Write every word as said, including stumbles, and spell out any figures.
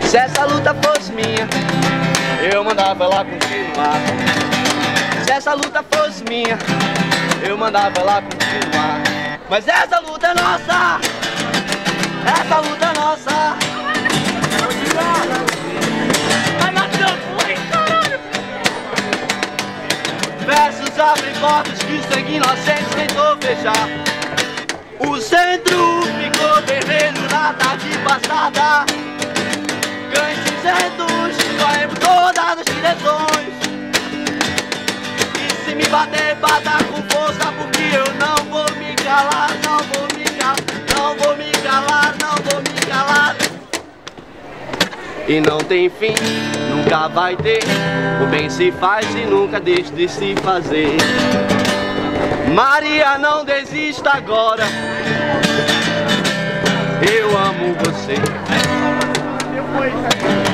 Se essa luta fosse minha, eu mandava ela continuar. Se essa luta fosse minha, eu mandava ela continuar. Mas essa luta é nossa, essa luta é nossa. Versos abrem portas que o sangue inocente tentou fechar. O centro ficou vermelho na tarde passada. Cães cinzentos correm por todas as direções. E se me bater, bata com força, porque eu não vou me calar, não vou me calar, não vou me calar, não vou me calar. E não tem fim, nunca vai ter. O bem se faz e nunca deixa de se fazer. Maria, não desista agora. Eu amo você.